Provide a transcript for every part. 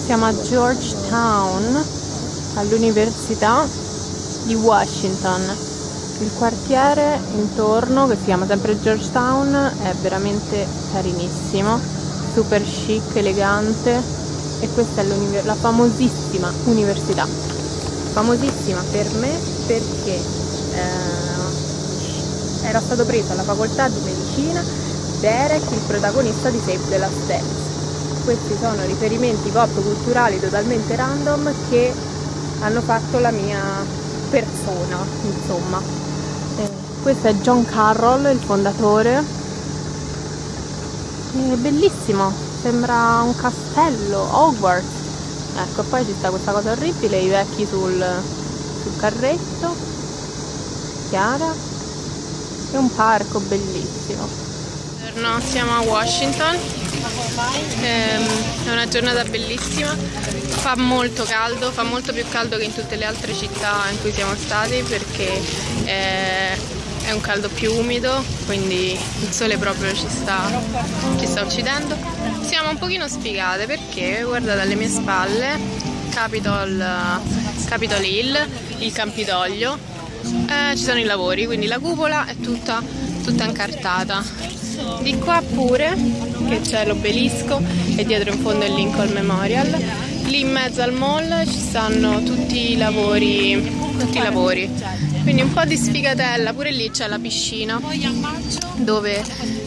Siamo a Georgetown, all'Università di Washington. Il quartiere intorno, che si chiama sempre Georgetown, è veramente carinissimo, super chic, elegante, e questa è la famosissima università. Famosissima per me perché era stato preso alla facoltà di medicina Derek, il protagonista di Save the Last Dance. Questi sono riferimenti pop culturali totalmente random che hanno fatto la mia persona, insomma. Questo è John Carroll, il fondatore. È bellissimo, sembra un castello, Hogwarts. Ecco, poi ci sta questa cosa orribile, i vecchi sul carretto, Chiara, e un parco bellissimo. No, siamo a Washington, è una giornata bellissima, fa molto caldo, fa molto più caldo che in tutte le altre città in cui siamo stati, perché è un caldo più umido, quindi il sole proprio ci sta uccidendo. Siamo un pochino sfigate perché guardate alle mie spalle Capitol Hill, il Campidoglio, ci sono i lavori, quindi la cupola è tutta incartata. Di qua pure, che c'è l'obelisco e dietro in fondo il Lincoln Memorial. Lì in mezzo al mall ci stanno tutti i lavori, quindi un po' di sfigatella. Pure lì c'è la piscina dove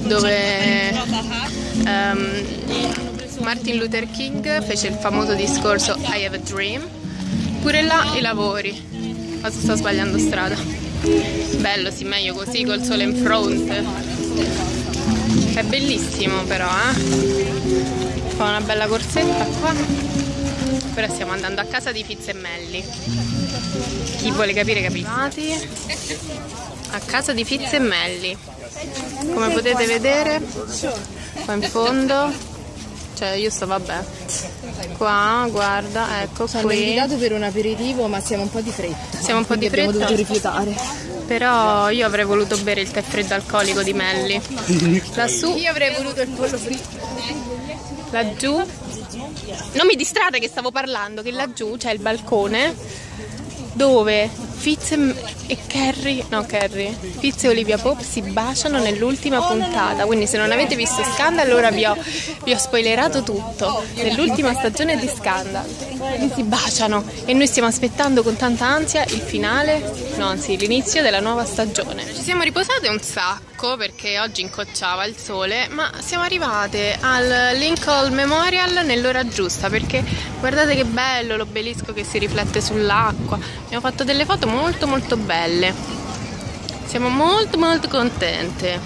Martin Luther King fece il famoso discorso I have a dream. Pure là i lavori. Ma sto sbagliando strada. Bello, sì, meglio così col sole in fronte. È bellissimo però, fa una bella corsetta qua. Ora stiamo andando a casa di Fitz e Melly. Chi vuole capire capisci? A casa di Fitz e Melly. Come potete vedere, qua in fondo, cioè io sto, vabbè, qua, guarda, ecco qui. Ci hanno invitato per un aperitivo, ma siamo un po' di fretta. Siamo un po' di fretta. Abbiamo dovuto rifiutare. Però io avrei voluto bere il tè freddo alcolico di Melly. Lassù io avrei voluto il pollo fritto. Laggiù, non mi distrarre che stavo parlando, che laggiù c'è il balcone dove Fitz e Olivia Pope si baciano nell'ultima puntata. Quindi se non avete visto Scandal, allora vi ho spoilerato tutto. Nell'ultima stagione di Scandal si baciano e noi stiamo aspettando con tanta ansia il finale, no, anzi l'inizio della nuova stagione. Ci siamo riposate un sacco perché oggi incocciava il sole, ma siamo arrivate al Lincoln Memorial nell'ora giusta, perché guardate che bello l'obelisco che si riflette sull'acqua. Abbiamo fatto delle foto molto molto belle, siamo molto molto contente.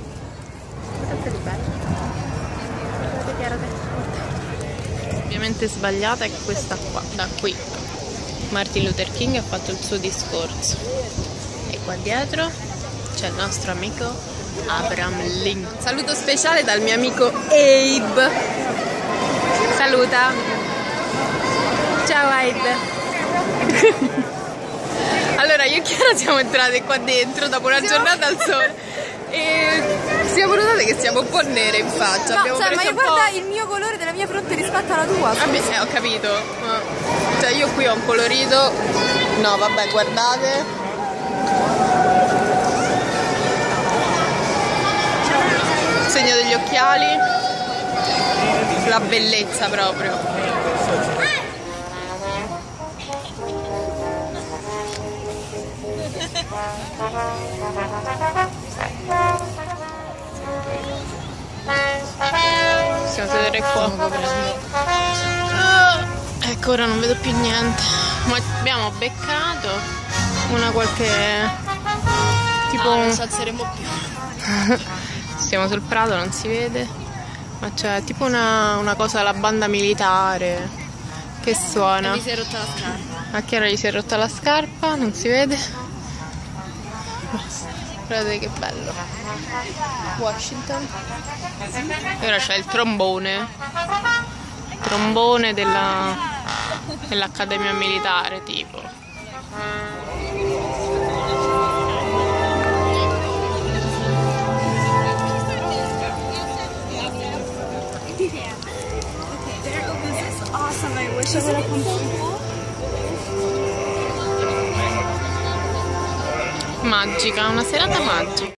Ovviamente sbagliata è questa qua, da qui Martin Luther King ha fatto il suo discorso e qua dietro c'è il nostro amico Abraham Lincoln. Un saluto speciale dal mio amico Abe. Saluta. Ciao Abe. Allora io e Chiara siamo entrate qua dentro dopo una giornata al sole e siamo notate che siamo un po' nere in faccia. No, cioè, ma guarda il mio colore della mia fronte rispetto alla tua. Vabbè, ho capito. Cioè io qui ho un colorito. No, vabbè, guardate. Segno degli occhiali. La bellezza proprio. Possiamo sedere qua. Ecco, ora non vedo più niente. Ma abbiamo beccato una qualche tipo. Non ci alzeremo più. Stiamo sul prato, non si vede. Ma c'è tipo una cosa della banda militare che suona. E mi si è rotta la scarpa. A Chiara gli si è rotta la scarpa, non si vede. Guardate che bello. Washington. E ora c'è il trombone. Trombone dell'Accademia Militare, tipo. awesome. I wish I would have come through. Magica, una serata magica.